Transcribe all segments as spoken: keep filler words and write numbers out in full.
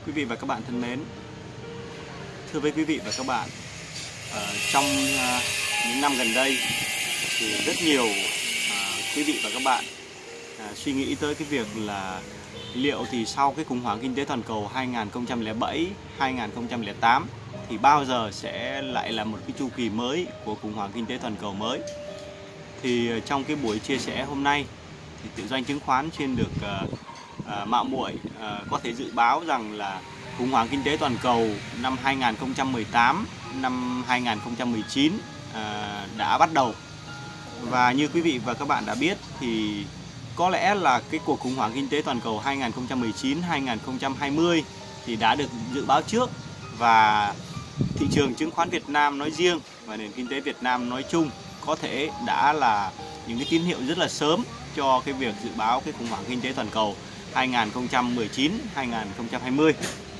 Quý vị và các bạn thân mến, thưa với quý vị và các bạn, uh, trong uh, những năm gần đây thì rất nhiều uh, quý vị và các bạn uh, suy nghĩ tới cái việc là liệu thì sau cái khủng hoảng kinh tế toàn cầu hai nghìn không trăm lẻ bảy hai nghìn không trăm lẻ tám thì bao giờ sẽ lại là một cái chu kỳ mới của khủng hoảng kinh tế toàn cầu mới. Thì uh, trong cái buổi chia sẻ hôm nay thì Tự Doanh Chứng Khoán trên được uh, uh, Mạo Muội uh, có thể dự báo rằng là khủng hoảng kinh tế toàn cầu năm hai nghìn không trăm mười tám, năm hai nghìn không trăm mười chín à, đã bắt đầu. Và như quý vị và các bạn đã biết thì có lẽ là cái cuộc khủng hoảng kinh tế toàn cầu hai nghìn không trăm mười chín hai nghìn không trăm hai mươi thì đã được dự báo trước, và thị trường chứng khoán Việt Nam nói riêng và nền kinh tế Việt Nam nói chung có thể đã là những cái tín hiệu rất là sớm cho cái việc dự báo cái khủng hoảng kinh tế toàn cầu hai nghìn không trăm mười chín hai nghìn không trăm hai mươi.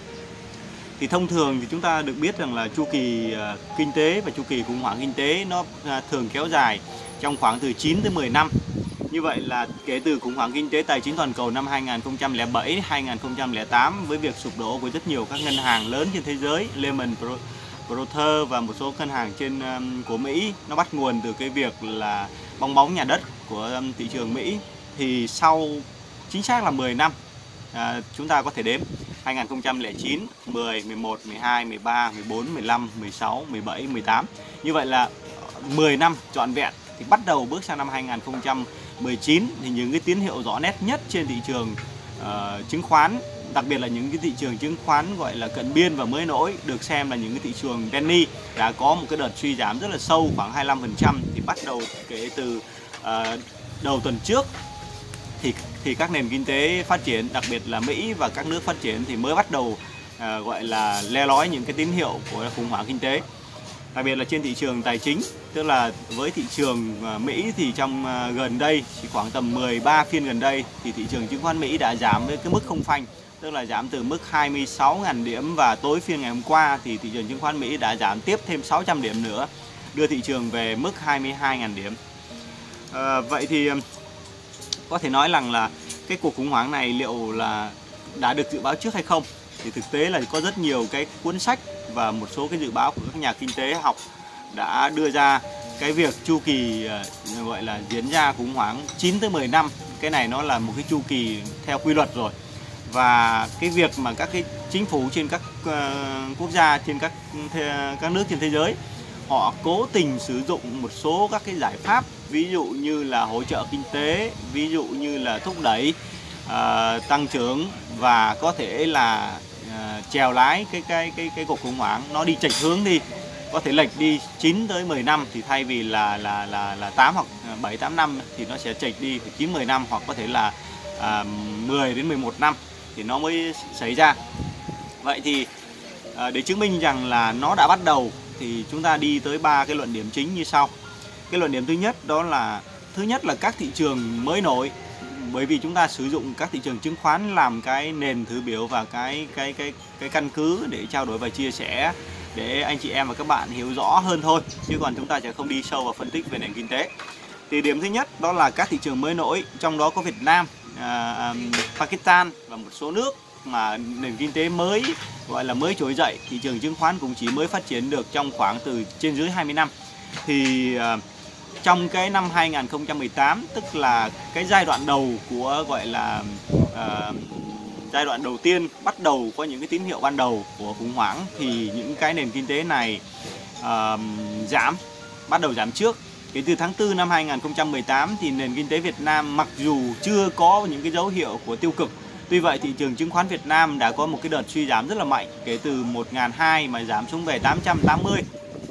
Thì thông thường thì chúng ta được biết rằng là chu kỳ uh, kinh tế và chu kỳ khủng hoảng kinh tế nó uh, thường kéo dài trong khoảng từ chín tới mười năm. Như vậy là kể từ khủng hoảng kinh tế tài chính toàn cầu năm hai nghìn không trăm lẻ bảy hai nghìn không trăm lẻ tám, với việc sụp đổ của rất nhiều các ngân hàng lớn trên thế giới, Lehman Brothers và một số ngân hàng trên um, của Mỹ, nó bắt nguồn từ cái việc là bong bóng nhà đất của um, thị trường Mỹ. Thì sau chính xác là mười năm, à, chúng ta có thể đếm hai nghìn không trăm lẻ chín, mười, mười một, mười hai, mười ba, mười bốn, mười lăm, mười sáu, mười bảy, mười tám. Như vậy là mười năm trọn vẹn thì bắt đầu bước sang năm hai nghìn không trăm mười chín thì những cái tín hiệu rõ nét nhất trên thị trường uh, chứng khoán, đặc biệt là những cái thị trường chứng khoán gọi là cận biên và mới nổi, được xem là những cái thị trường penny, đã có một cái đợt suy giảm rất là sâu khoảng hai mươi lăm phần trăm. Thì bắt đầu kể từ uh, đầu tuần trước thì thì các nền kinh tế phát triển, đặc biệt là Mỹ và các nước phát triển thì mới bắt đầu à, gọi là le lói những cái tín hiệu của khủng hoảng kinh tế. Đặc biệt là trên thị trường tài chính, tức là với thị trường à, Mỹ thì trong à, gần đây, chỉ khoảng tầm mười ba phiên gần đây thì thị trường chứng khoán Mỹ đã giảm với cái mức không phanh, tức là giảm từ mức hai mươi sáu nghìn điểm, và tối phiên ngày hôm qua thì thị trường chứng khoán Mỹ đã giảm tiếp thêm sáu trăm điểm nữa, đưa thị trường về mức hai mươi hai nghìn điểm. À, vậy thì có thể nói rằng là cái cuộc khủng hoảng này liệu là đã được dự báo trước hay không? Thì thực tế là có rất nhiều cái cuốn sách và một số cái dự báo của các nhà kinh tế học đã đưa ra cái việc chu kỳ uh, gọi là diễn ra khủng hoảng chín tới mười năm. Cái này nó là một cái chu kỳ theo quy luật rồi. Và cái việc mà các cái chính phủ trên các uh, quốc gia, trên các các nước trên thế giới, họ cố tình sử dụng một số các cái giải pháp, ví dụ như là hỗ trợ kinh tế, ví dụ như là thúc đẩy uh, tăng trưởng, và có thể là uh, chèo lái cái cái cái cái cuộc khủng hoảng nó đi chệch hướng đi, có thể lệch đi chín tới mười năm, thì thay vì là là là là tám hoặc bảy tám năm thì nó sẽ chệch đi chín mười năm, hoặc có thể là uh, mười đến mười một năm thì nó mới xảy ra. Vậy thì uh, để chứng minh rằng là nó đã bắt đầu thì chúng ta đi tới ba cái luận điểm chính như sau. Cái luận điểm thứ nhất đó là thứ nhất là các thị trường mới nổi, bởi vì chúng ta sử dụng các thị trường chứng khoán làm cái nền thử biểu và cái cái cái cái căn cứ để trao đổi và chia sẻ, để anh chị em và các bạn hiểu rõ hơn thôi, chứ còn chúng ta sẽ không đi sâu vào phân tích về nền kinh tế. Thì điểm thứ nhất đó là các thị trường mới nổi, trong đó có Việt Nam, uh, Pakistan và một số nước mà nền kinh tế mới gọi là mới trỗi dậy, thị trường chứng khoán cũng chỉ mới phát triển được trong khoảng từ trên dưới hai mươi năm. Thì uh, trong cái năm hai nghìn không trăm mười tám, tức là cái giai đoạn đầu của gọi là uh, giai đoạn đầu tiên, bắt đầu có những cái tín hiệu ban đầu của khủng hoảng, thì những cái nền kinh tế này uh, giảm, bắt đầu giảm trước. Kể từ tháng tư năm hai nghìn không trăm mười tám thì nền kinh tế Việt Nam mặc dù chưa có những cái dấu hiệu của tiêu cực, tuy vậy thị trường chứng khoán Việt Nam đã có một cái đợt suy giảm rất là mạnh, kể từ một nghìn hai trăm mà giảm xuống về tám trăm tám mươi.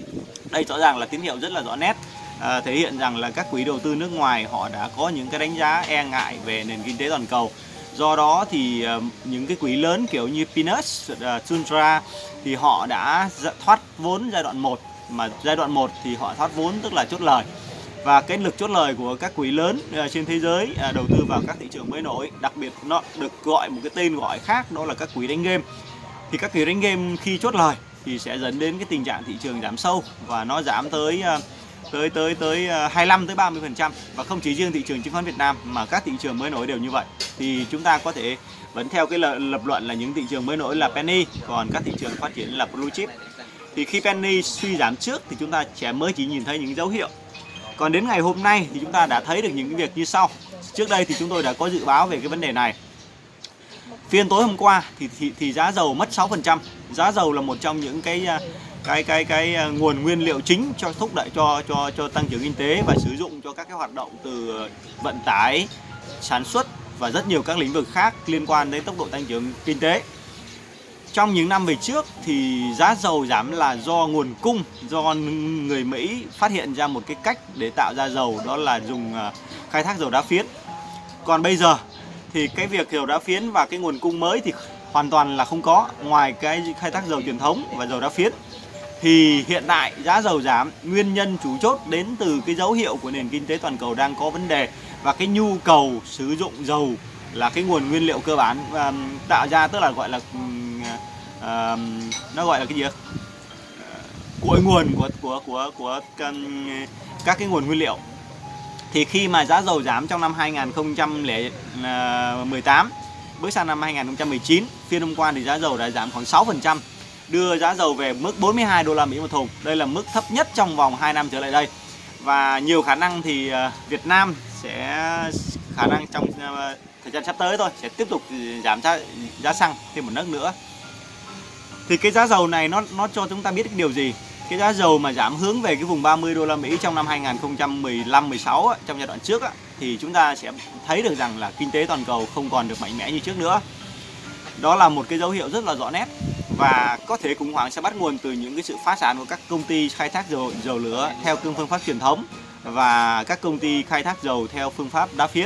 Đây rõ ràng là tín hiệu rất là rõ nét, à, thể hiện rằng là các quỹ đầu tư nước ngoài họ đã có những cái đánh giá e ngại về nền kinh tế toàn cầu. Do đó thì uh, những cái quỹ lớn kiểu như Pinus, uh, Suntra thì họ đã thoát vốn giai đoạn một, mà giai đoạn một thì họ thoát vốn tức là chốt lời. Và cái lực chốt lời của các quỹ lớn uh, trên thế giới uh, đầu tư vào các thị trường mới nổi, đặc biệt nó được gọi một cái tên gọi khác, đó là các quỹ đánh game. Thì các quỹ đánh game khi chốt lời thì sẽ dẫn đến cái tình trạng thị trường giảm sâu, và nó giảm tới uh, tới tới tới hai mươi lăm tới ba mươi phần trăm. Và không chỉ riêng thị trường chứng khoán Việt Nam mà các thị trường mới nổi đều như vậy. Thì chúng ta có thể vẫn theo cái lập luận là những thị trường mới nổi là penny, còn các thị trường phát triển là blue chip. Thì khi penny suy giảm trước thì chúng ta sẽ mới chỉ nhìn thấy những dấu hiệu. Còn đến ngày hôm nay thì chúng ta đã thấy được những cái việc như sau. Trước đây thì chúng tôi đã có dự báo về cái vấn đề này. Phiên tối hôm qua thì, thì, thì giá dầu mất sáu phần trăm. Giá dầu là một trong những cái cái cái cái nguồn nguyên liệu chính cho thúc đẩy cho cho cho tăng trưởng kinh tế và sử dụng cho các cái hoạt động từ vận tải, sản xuất và rất nhiều các lĩnh vực khác liên quan đến tốc độ tăng trưởng kinh tế. Trong những năm về trước thì giá dầu giảm là do nguồn cung, do người Mỹ phát hiện ra một cái cách để tạo ra dầu, đó là dùng khai thác dầu đá phiến. Còn bây giờ thì cái việc dầu đá phiến và cái nguồn cung mới thì hoàn toàn là không có, ngoài cái khai thác dầu truyền thống và dầu đá phiến. Thì hiện tại giá dầu giảm, nguyên nhân chủ chốt đến từ cái dấu hiệu của nền kinh tế toàn cầu đang có vấn đề, và cái nhu cầu sử dụng dầu là cái nguồn nguyên liệu cơ bản uh, tạo ra, tức là gọi là uh, nó gọi là cái gì uh, cội nguồn của của của của um, các cái nguồn nguyên liệu. Thì khi mà giá dầu giảm trong năm hai nghìn không trăm mười tám bước sang năm hai nghìn không trăm mười chín, phiên hôm qua thì giá dầu đã giảm khoảng sáu phần trăm, đưa giá dầu về mức bốn mươi hai đô la Mỹ một thùng. Đây là mức thấp nhất trong vòng hai năm trở lại đây. Và nhiều khả năng thì Việt Nam sẽ khả năng trong thời gian sắp tới thôi sẽ tiếp tục giảm giá, giá xăng thêm một nấc nữa. Thì cái giá dầu này nó nó cho chúng ta biết cái điều gì? Cái giá dầu mà giảm hướng về cái vùng ba mươi đô la Mỹ trong năm hai nghìn không trăm mười lăm mười sáu trong giai đoạn trước thì chúng ta sẽ thấy được rằng là kinh tế toàn cầu không còn được mạnh mẽ như trước nữa. Đó là một cái dấu hiệu rất là rõ nét, và có thể khủng hoảng sẽ bắt nguồn từ những cái sự phá sản của các công ty khai thác dầu dầu lửa theo phương pháp truyền thống và các công ty khai thác dầu theo phương pháp đá phiến.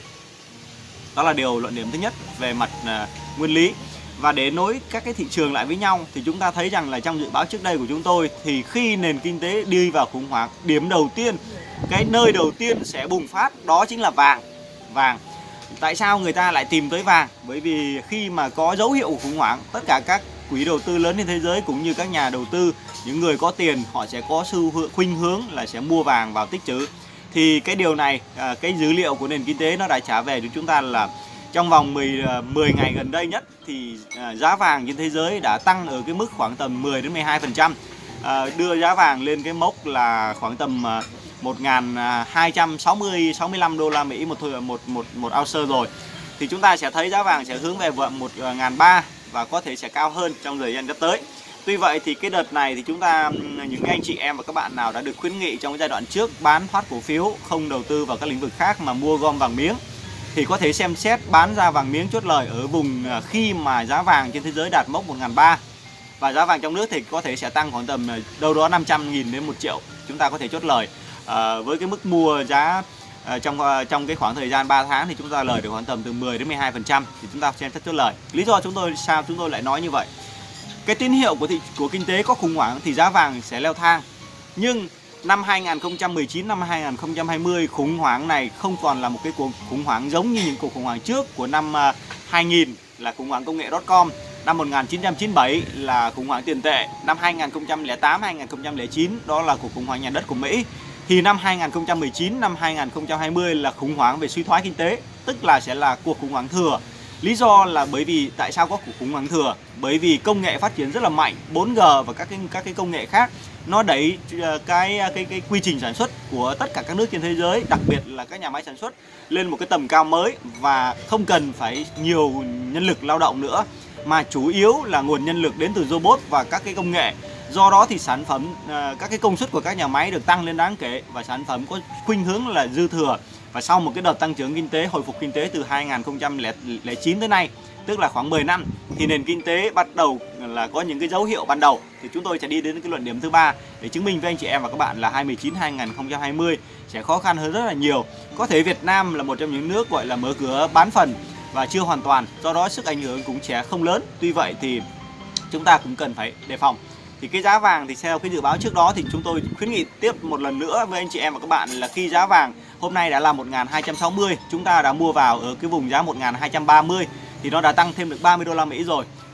Đó là điều luận điểm thứ nhất về mặt uh, nguyên lý. Và để nối các cái thị trường lại với nhau thì chúng ta thấy rằng là trong dự báo trước đây của chúng tôi thì khi nền kinh tế đi vào khủng hoảng, điểm đầu tiên, cái nơi đầu tiên sẽ bùng phát đó chính là vàng. Vàng. Tại sao người ta lại tìm tới vàng? Bởi vì khi mà có dấu hiệu của khủng hoảng, tất cả các quỹ đầu tư lớn trên thế giới cũng như các nhà đầu tư, những người có tiền, họ sẽ có xu khuynh hướng là sẽ mua vàng vào tích trữ. Thì cái điều này, cái dữ liệu của nền kinh tế nó đã trả về cho chúng ta là trong vòng mười ngày gần đây nhất thì giá vàng trên thế giới đã tăng ở cái mức khoảng tầm mười đến mười hai phần trăm, đưa giá vàng lên cái mốc là khoảng tầm một nghìn hai trăm sáu mươi sáu mươi lăm đô la Mỹ một một một một ounce rồi. Thì chúng ta sẽ thấy giá vàng sẽ hướng về một nghìn ba trăm và có thể sẽ cao hơn trong thời gian sắp tới. Tuy vậy thì cái đợt này thì chúng ta, những anh chị em và các bạn nào đã được khuyến nghị trong cái giai đoạn trước bán thoát cổ phiếu, không đầu tư vào các lĩnh vực khác mà mua gom vàng miếng, thì có thể xem xét bán ra vàng miếng chốt lời ở vùng khi mà giá vàng trên thế giới đạt mốc một nghìn ba trăm, và giá vàng trong nước thì có thể sẽ tăng khoảng tầm đâu đó năm trăm nghìn đến một triệu. Chúng ta có thể chốt lời à, với cái mức mua giá à, trong trong cái khoảng thời gian ba tháng thì chúng ta lời được khoảng tầm từ mười đến mười hai phần trăm, thì chúng ta xem xét chốt lời. Lý do chúng tôi sao chúng tôi lại nói như vậy? Cái tín hiệu của thị của kinh tế có khủng hoảng thì giá vàng sẽ leo thang. Nhưng năm hai nghìn không trăm mười chín, năm hai nghìn không trăm hai mươi, khủng hoảng này không còn là một cái cuộc khủng hoảng giống như những cuộc khủng hoảng trước của năm hai nghìn là khủng hoảng công nghệ .com, năm một nghìn chín trăm chín mươi bảy là khủng hoảng tiền tệ, năm hai nghìn không trăm lẻ tám, hai nghìn không trăm lẻ chín đó là cuộc khủng hoảng nhà đất của Mỹ. Thì năm hai nghìn không trăm mười chín, năm hai nghìn không trăm hai mươi là khủng hoảng về suy thoái kinh tế, tức là sẽ là cuộc khủng hoảng thừa. Lý do là bởi vì tại sao có cuộc khủng hoảng thừa? Bởi vì công nghệ phát triển rất là mạnh, bốn G và các cái các cái công nghệ khác nó đẩy cái cái cái quy trình sản xuất của tất cả các nước trên thế giới, đặc biệt là các nhà máy sản xuất lên một cái tầm cao mới, và không cần phải nhiều nhân lực lao động nữa mà chủ yếu là nguồn nhân lực đến từ robot và các cái công nghệ. Do đó thì sản phẩm, các cái công suất của các nhà máy được tăng lên đáng kể và sản phẩm có khuynh hướng là dư thừa. Và sau một cái đợt tăng trưởng kinh tế, hồi phục kinh tế từ hai nghìn không trăm lẻ chín tới nay, tức là khoảng mười năm, thì nền kinh tế bắt đầu là có những cái dấu hiệu ban đầu. Thì chúng tôi sẽ đi đến cái luận điểm thứ ba để chứng minh với anh chị em và các bạn là hai nghìn không trăm mười chín, hai nghìn không trăm hai mươi sẽ khó khăn hơn rất là nhiều. Có thể Việt Nam là một trong những nước gọi là mở cửa bán phần và chưa hoàn toàn, do đó sức ảnh hưởng cũng sẽ không lớn. Tuy vậy thì chúng ta cũng cần phải đề phòng. Thì cái giá vàng thì theo cái dự báo trước đó thì chúng tôi khuyến nghị tiếp một lần nữa với anh chị em và các bạn là khi giá vàng hôm nay đã là một nghìn hai trăm sáu mươi, chúng ta đã mua vào ở cái vùng giá một nghìn hai trăm ba mươi thì nó đã tăng thêm được ba mươi đô la Mỹ rồi.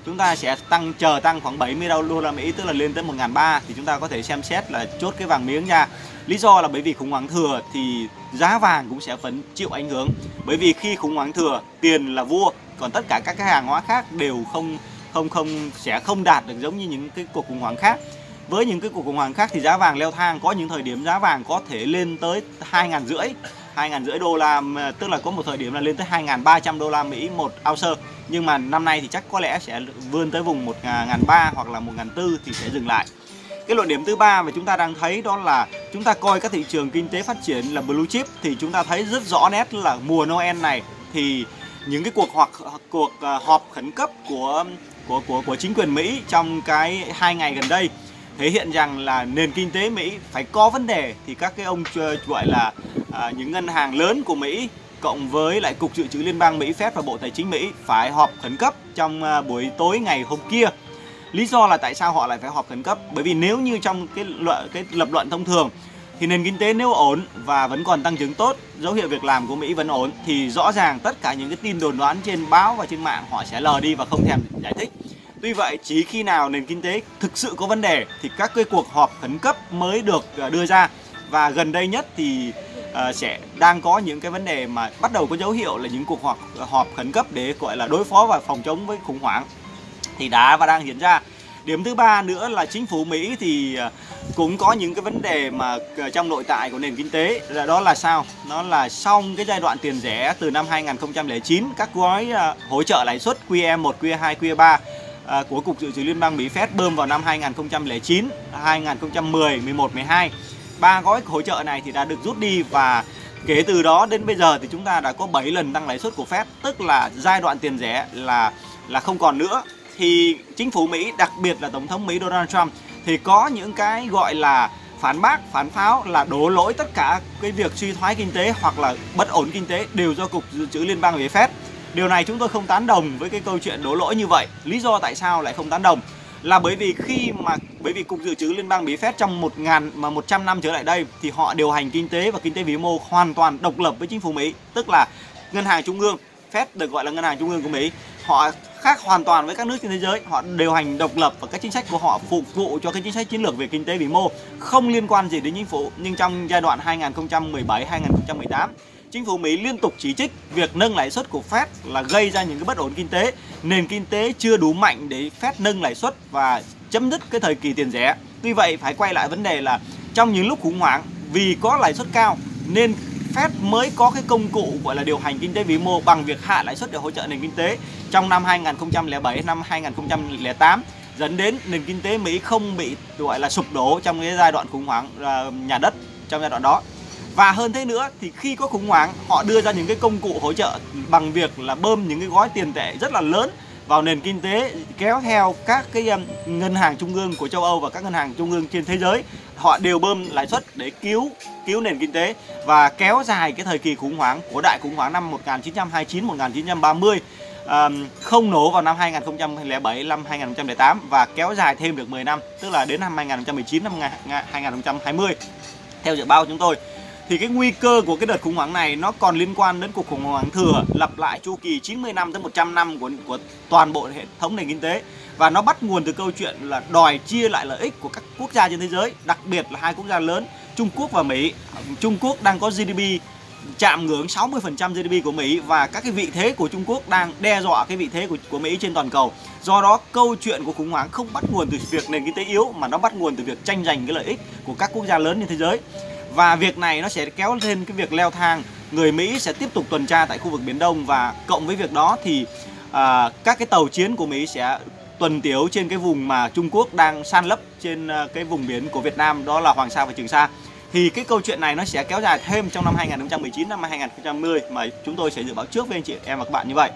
chúng ta sẽ tăng chờ tăng khoảng bảy mươi đô la Mỹ, tức là lên tới một nghìn ba trăm, thì chúng ta có thể xem xét là chốt cái vàng miếng ra. Lý do là bởi vì khủng hoảng thừa thì giá vàng cũng sẽ vẫn chịu ảnh hưởng. Bởi vì khi khủng hoảng thừa, tiền là vua, còn tất cả các cái hàng hóa khác đều không không không sẽ không đạt được giống như những cái cuộc khủng hoảng khác. Với những cái cuộc khủng hoảng khác thì giá vàng leo thang, có những thời điểm giá vàng có thể lên tới hai nghìn rưỡi, hai nghìn rưỡi đô la, tức là có một thời điểm là lên tới hai nghìn ba trăm đô la Mỹ một ounce. Nhưng mà năm nay thì chắc có lẽ sẽ vươn tới vùng một nghìn ba trăm hoặc là một nghìn bốn trăm thì sẽ dừng lại. Cái luận điểm thứ ba mà chúng ta đang thấy đó là chúng ta coi các thị trường kinh tế phát triển là blue chip, thì chúng ta thấy rất rõ nét là mùa Noel này thì những cái cuộc hoặc cuộc họp khẩn cấp của của của của chính quyền Mỹ trong cái hai ngày gần đây thể hiện rằng là nền kinh tế Mỹ phải có vấn đề, thì các cái ông gọi là à, những ngân hàng lớn của Mỹ cộng với lại Cục Dự trữ Liên bang Mỹ Fed và Bộ Tài chính Mỹ phải họp khẩn cấp trong à, buổi tối ngày hôm kia. Lý do là tại sao họ lại phải họp khẩn cấp? Bởi vì nếu như trong cái luận cái lập luận thông thường thì nền kinh tế nếu ổn và vẫn còn tăng trưởng tốt, dấu hiệu việc làm của Mỹ vẫn ổn, thì rõ ràng tất cả những cái tin đồn đoán trên báo và trên mạng họ sẽ lờ đi và không thèm giải thích. Tuy vậy, chỉ khi nào nền kinh tế thực sự có vấn đề thì các cái cuộc họp khẩn cấp mới được đưa ra. Và gần đây nhất thì uh, sẽ đang có những cái vấn đề mà bắt đầu có dấu hiệu là những cuộc họp họp khẩn cấp để gọi là đối phó và phòng chống với khủng hoảng thì đã và đang diễn ra. Điểm thứ ba nữa là chính phủ Mỹ thì cũng có những cái vấn đề mà trong nội tại của nền kinh tế, là đó là sao? Nó là xong cái giai đoạn tiền rẻ từ năm hai nghìn không trăm lẻ chín, các gói hỗ trợ lãi suất quy e một, quy e hai, quy e ba của Cục Dự trữ Liên bang Mỹ Fed bơm vào năm hai nghìn không trăm lẻ chín, hai nghìn không trăm mười, mười một, mười hai. Ba gói hỗ trợ này thì đã được rút đi, và kể từ đó đến bây giờ thì chúng ta đã có bảy lần tăng lãi suất của Fed, tức là giai đoạn tiền rẻ là là không còn nữa. Thì chính phủ Mỹ, đặc biệt là Tổng thống Mỹ Donald Trump thì có những cái gọi là phản bác, phản pháo, là đổ lỗi tất cả cái việc suy thoái kinh tế hoặc là bất ổn kinh tế đều do Cục Dự trữ Liên bang Mỹ Fed. Điều này chúng tôi không tán đồng với cái câu chuyện đổ lỗi như vậy. Lý do tại sao lại không tán đồng là bởi vì khi mà bởi vì Cục Dự trữ Liên bang Mỹ Fed trong một ngàn mà một trăm năm trở lại đây thì họ điều hành kinh tế và kinh tế vĩ mô hoàn toàn độc lập với chính phủ Mỹ, tức là ngân hàng trung ương. Fed được gọi là ngân hàng trung ương của Mỹ, họ khác hoàn toàn với các nước trên thế giới, họ điều hành độc lập và các chính sách của họ phục vụ cho cái chính sách chiến lược về kinh tế vĩ mô, không liên quan gì đến chính phủ. Nhưng trong giai đoạn hai nghìn không trăm mười bảy đến hai nghìn không trăm mười tám, chính phủ Mỹ liên tục chỉ trích việc nâng lãi suất của Fed là gây ra những cái bất ổn kinh tế, nền kinh tế chưa đủ mạnh để Fed nâng lãi suất và chấm dứt cái thời kỳ tiền rẻ. Tuy vậy phải quay lại vấn đề là trong những lúc khủng hoảng, vì có lãi suất cao nên Fed mới có cái công cụ gọi là điều hành kinh tế vĩ mô bằng việc hạ lãi suất để hỗ trợ nền kinh tế trong năm hai nghìn không trăm lẻ bảy, năm hai nghìn không trăm lẻ tám, dẫn đến nền kinh tế Mỹ không bị gọi là sụp đổ trong cái giai đoạn khủng hoảng nhà đất trong giai đoạn đó. Và hơn thế nữa thì khi có khủng hoảng, họ đưa ra những cái công cụ hỗ trợ bằng việc là bơm những cái gói tiền tệ rất là lớn vào nền kinh tế, kéo theo các cái ngân hàng trung ương của châu Âu và các ngân hàng trung ương trên thế giới. Họ đều bơm lãi suất để cứu cứu nền kinh tế và kéo dài cái thời kỳ khủng hoảng của đại khủng hoảng năm một nghìn chín trăm hai mươi chín, một nghìn chín trăm ba mươi, um, không nổ vào năm hai nghìn không trăm lẻ bảy, năm hai nghìn không trăm lẻ tám và kéo dài thêm được mười năm, tức là đến năm hai nghìn không trăm mười chín, năm hai nghìn không trăm hai mươi. Theo dự báo của chúng tôi thì cái nguy cơ của cái đợt khủng hoảng này nó còn liên quan đến cuộc khủng hoảng thừa lặp lại chu kỳ chín mươi năm tới một trăm năm của, của toàn bộ hệ thống nền kinh tế. Và nó bắt nguồn từ câu chuyện là đòi chia lại lợi ích của các quốc gia trên thế giới, đặc biệt là hai quốc gia lớn Trung Quốc và Mỹ. Trung Quốc đang có giê đê pê chạm ngưỡng sáu mươi phần trăm giê đê pê của Mỹ, và các cái vị thế của Trung Quốc đang đe dọa cái vị thế của, của Mỹ trên toàn cầu. Do đó câu chuyện của khủng hoảng không bắt nguồn từ việc nền kinh tế yếu, mà nó bắt nguồn từ việc tranh giành cái lợi ích của các quốc gia lớn trên thế giới. Và việc này nó sẽ kéo lên cái việc leo thang, người Mỹ sẽ tiếp tục tuần tra tại khu vực Biển Đông, và cộng với việc đó thì à, các cái tàu chiến của Mỹ sẽ tuần tiễu trên cái vùng mà Trung Quốc đang san lấp trên cái vùng biển của Việt Nam, đó là Hoàng Sa và Trường Sa. Thì cái câu chuyện này nó sẽ kéo dài thêm trong năm hai nghìn không trăm mười chín, năm hai nghìn không trăm hai mươi mà chúng tôi sẽ dự báo trước với anh chị em và các bạn như vậy.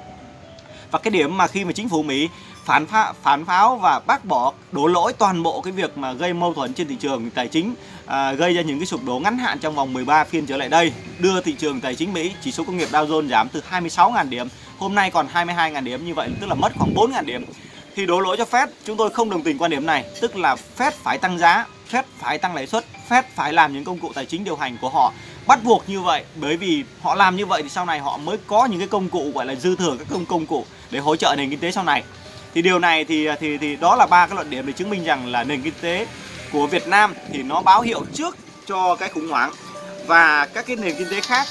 Và cái điểm mà khi mà chính phủ Mỹ phản phá, phản pháo và bác bỏ, đổ lỗi toàn bộ cái việc mà gây mâu thuẫn trên thị trường tài chính, à, gây ra những cái sụp đổ ngắn hạn trong vòng mười ba phiên trở lại đây, đưa thị trường tài chính Mỹ, chỉ số công nghiệp Dow Jones giảm từ hai mươi sáu nghìn điểm, hôm nay còn hai mươi hai nghìn điểm, như vậy tức là mất khoảng bốn nghìn điểm. Thì đổ lỗi cho Fed, chúng tôi không đồng tình quan điểm này, tức là Fed phải tăng giá, Fed phải tăng lãi suất, Fed phải làm những công cụ tài chính điều hành của họ bắt buộc như vậy, bởi vì họ làm như vậy thì sau này họ mới có những cái công cụ gọi là dư thừa, các công công cụ để hỗ trợ nền kinh tế sau này. Thì điều này thì thì thì đó là ba cái luận điểm để chứng minh rằng là nền kinh tế của Việt Nam thì nó báo hiệu trước cho cái khủng hoảng, và các cái nền kinh tế khác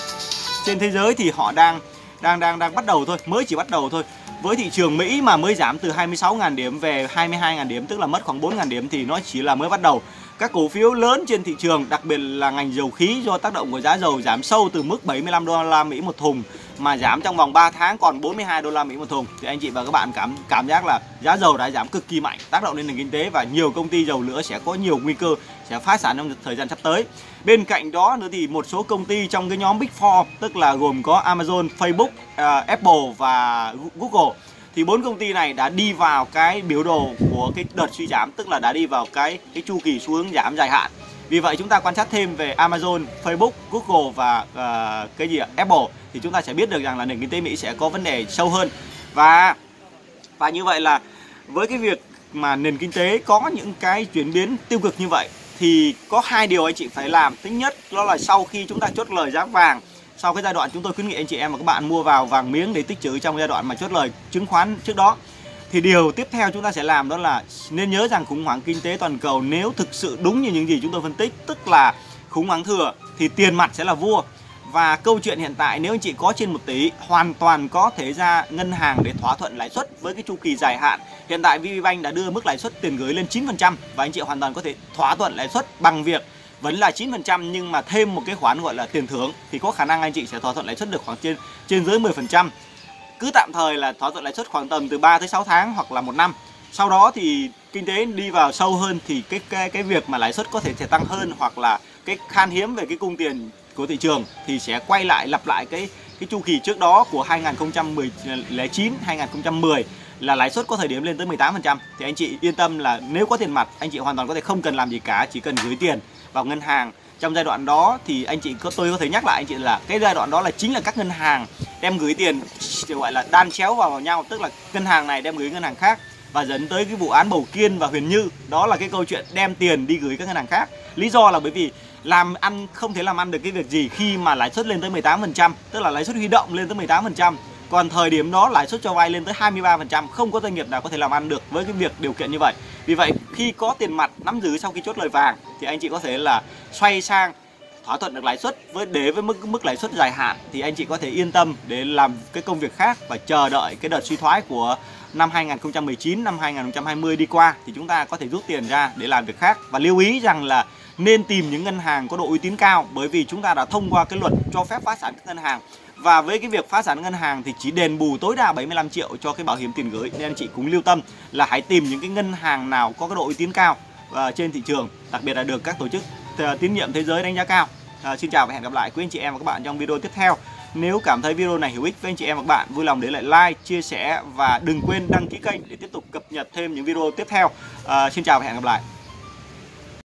trên thế giới thì họ đang đang đang đang bắt đầu thôi, mới chỉ bắt đầu thôi. Với thị trường Mỹ mà mới giảm từ hai mươi sáu nghìn điểm về hai mươi hai nghìn điểm, tức là mất khoảng bốn nghìn điểm, thì nó chỉ là mới bắt đầu. Các cổ phiếu lớn trên thị trường, đặc biệt là ngành dầu khí, do tác động của giá dầu giảm sâu từ mức bảy mươi lăm đô la Mỹ một thùng mà giảm trong vòng ba tháng còn bốn mươi hai đô la Mỹ một thùng, thì anh chị và các bạn cảm cảm giác là giá dầu đã giảm cực kỳ mạnh, tác động lên nền kinh tế, và nhiều công ty dầu lửa sẽ có nhiều nguy cơ sẽ phá sản trong thời gian sắp tới. Bên cạnh đó nữa thì một số công ty trong cái nhóm Big Four, tức là gồm có Amazon, Facebook, uh, Apple và Google, thì bốn công ty này đã đi vào cái biểu đồ của cái đợt suy giảm, tức là đã đi vào cái cái chu kỳ xu hướng giảm dài hạn. Vì vậy chúng ta quan sát thêm về Amazon, Facebook, Google và uh, cái gì ạ? Apple, thì chúng ta sẽ biết được rằng là nền kinh tế Mỹ sẽ có vấn đề sâu hơn. Và và như vậy là với cái việc mà nền kinh tế có những cái chuyển biến tiêu cực như vậy thì có hai điều anh chị phải làm. Thứ nhất đó là sau khi chúng ta chốt lời giá vàng, sau cái giai đoạn chúng tôi khuyến nghị anh chị em và các bạn mua vào vàng miếng để tích trữ trong giai đoạn mà chốt lời chứng khoán trước đó, thì điều tiếp theo chúng ta sẽ làm đó là nên nhớ rằng khủng hoảng kinh tế toàn cầu nếu thực sự đúng như những gì chúng tôi phân tích, tức là khủng hoảng thừa, thì tiền mặt sẽ là vua. Và câu chuyện hiện tại, nếu anh chị có trên một tỷ, hoàn toàn có thể ra ngân hàng để thỏa thuận lãi suất với cái chu kỳ dài hạn. Hiện tại vê pê Bank đã đưa mức lãi suất tiền gửi lên chín phần trăm, và anh chị hoàn toàn có thể thỏa thuận lãi suất bằng việc vẫn là chín phần trăm nhưng mà thêm một cái khoản gọi là tiền thưởng, thì có khả năng anh chị sẽ thỏa thuận lãi suất được khoảng trên trên dưới mười phần trăm. Cứ tạm thời là thỏa thuận lãi suất khoảng tầm từ ba tới sáu tháng hoặc là một năm. Sau đó thì kinh tế đi vào sâu hơn thì cái cái cái việc mà lãi suất có thể sẽ tăng hơn, hoặc là cái khan hiếm về cái cung tiền của thị trường thì sẽ quay lại lặp lại cái cái chu kỳ trước đó của hai nghìn không trăm lẻ chín, hai nghìn không trăm mười là lãi suất có thời điểm lên tới mười tám phần trăm. Thì anh chị yên tâm là nếu có tiền mặt, anh chị hoàn toàn có thể không cần làm gì cả, chỉ cần gửi tiền vào ngân hàng. Trong giai đoạn đó thì anh chị có tôi có thể nhắc lại anh chị là cái giai đoạn đó là chính là các ngân hàng đem gửi tiền gọi là đan chéo vào, vào nhau, tức là ngân hàng này đem gửi ngân hàng khác, và dẫn tới cái vụ án Bầu Kiên và Huyền Như. Đó là cái câu chuyện đem tiền đi gửi các ngân hàng khác. Lý do là bởi vì làm ăn không thể làm ăn được cái việc gì khi mà lãi suất lên tới mười tám phần trăm, tức là lãi suất huy động lên tới mười tám phần trăm. Còn thời điểm đó lãi suất cho vay lên tới hai mươi ba phần trăm, không có doanh nghiệp nào có thể làm ăn được với cái việc điều kiện như vậy. Vì vậy khi có tiền mặt nắm giữ sau khi chốt lời vàng thì anh chị có thể là xoay sang thỏa thuận được lãi suất với để với mức mức lãi suất dài hạn, thì anh chị có thể yên tâm để làm cái công việc khác và chờ đợi cái đợt suy thoái của năm hai nghìn không trăm mười chín, năm hai nghìn không trăm hai mươi đi qua thì chúng ta có thể rút tiền ra để làm việc khác. Và lưu ý rằng là nên tìm những ngân hàng có độ uy tín cao, bởi vì chúng ta đã thông qua cái luật cho phép phá sản các ngân hàng, và với cái việc phá sản ngân hàng thì chỉ đền bù tối đa bảy mươi lăm triệu cho cái bảo hiểm tiền gửi. Nên anh chị cũng lưu tâm là hãy tìm những cái ngân hàng nào có cái độ uy tín cao uh, trên thị trường, đặc biệt là được các tổ chức uh, tín nhiệm thế giới đánh giá cao. Uh, xin chào và hẹn gặp lại quý anh chị em và các bạn trong video tiếp theo. Nếu cảm thấy video này hữu ích với anh chị em và các bạn, vui lòng để lại like, chia sẻ và đừng quên đăng ký kênh để tiếp tục cập nhật thêm những video tiếp theo. Uh, xin chào và hẹn gặp lại.